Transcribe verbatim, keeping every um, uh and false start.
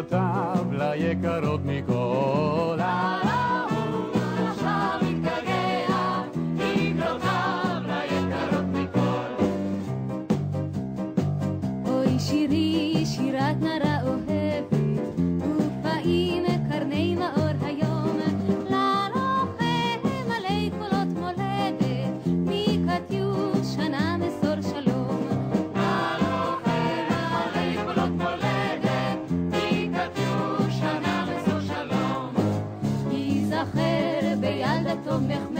מילותיו ליקרות מכל. ההוא עכשיו מתגעגע, מילותיו ליקרות מכל. אוי שירי, שירת נערה אוהבת, ופעים קרני מאור היום, ללוחם עלי קולות מולדת, מקטיושה נא מסור שלום. ללוחם עלי קולות מולדת, מקטיושה נא מסור שלום. ייזכר בילדתו מחמד